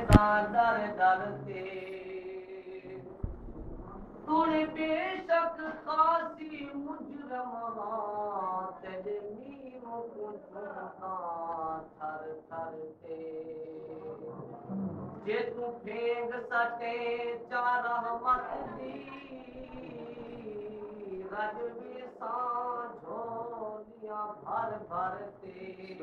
در در تے تُن بے شک خاصی مجرم تیرے نیم کنتا تھر تھر تے جے تو پھینگ سٹے چار رحمت دی رج میں سان جھولیاں بھر بھر تے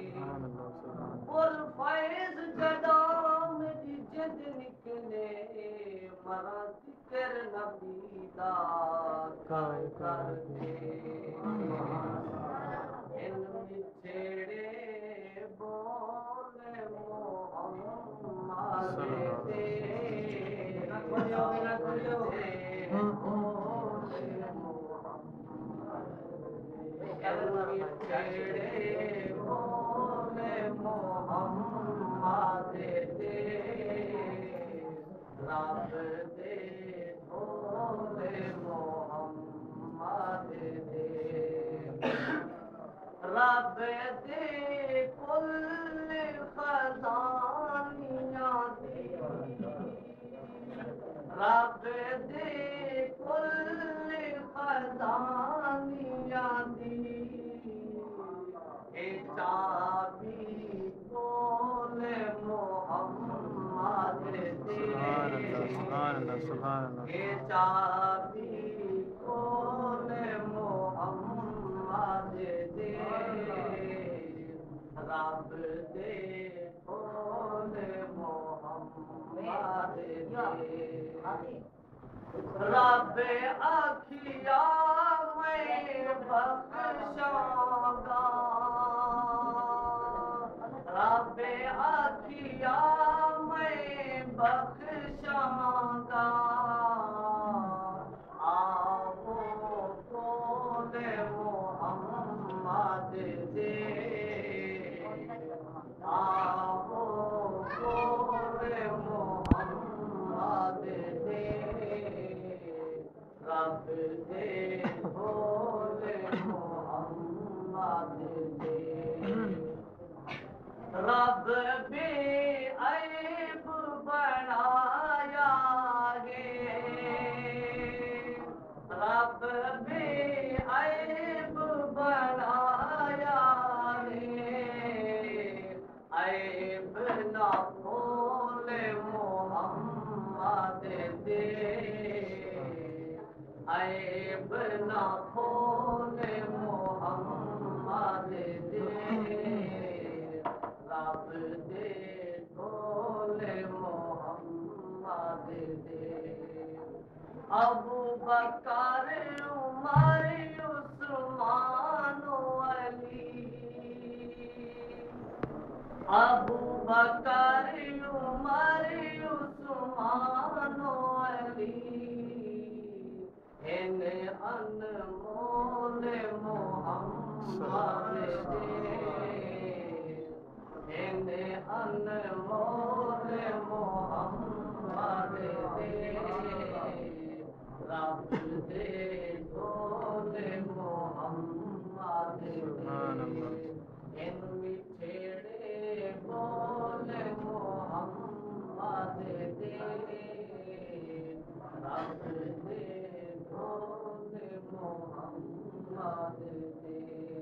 پر فیض جدا میری جد نکلے مرا ذکر نبی دا کر کر تے علم چھیڑے بولے محمد تے چھیڑے بولے محمد تے رب دے بولے محمد تے رب دے کل خزانیاں دی رب دے کل خزانیاں دی اے چابی بولے محمد تے اے چابی بولے محمد تے رب دے بولے محمد تے رب آکھیا میں بخشاں گا رب آکھیا میں بخشاں گا آو بولے محمد دے آو بولے محمد دے رب دے بولے محمد دے رب بے عیب بنایا گے رب بے عیب بنایا گے عیب نہ کھولے محمد دے عیب نہ کھولے محمد دے رب دے کھولے محمد دے ابو بکر عمر عثمان و علی ابو بکر عمر عثمان و علی ان انمول محمد دے ان انمول محمد دے رب دے بولے محمد دے ان مٹھیڑے بولے محمد دے رب دے بولے محمد دے